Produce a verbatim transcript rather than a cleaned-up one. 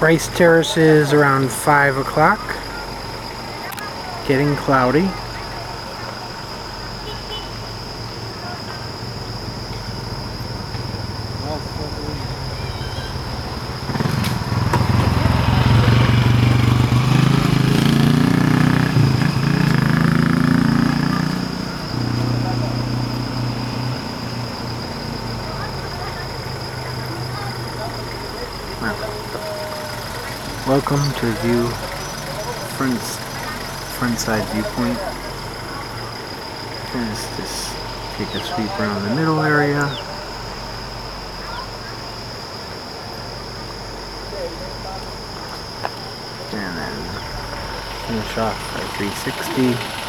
Rice Terraces around five o'clock. Getting cloudy. Welcome to View front front side viewpoint. Let's just take a sweep around the middle area. And then finish off at three sixty.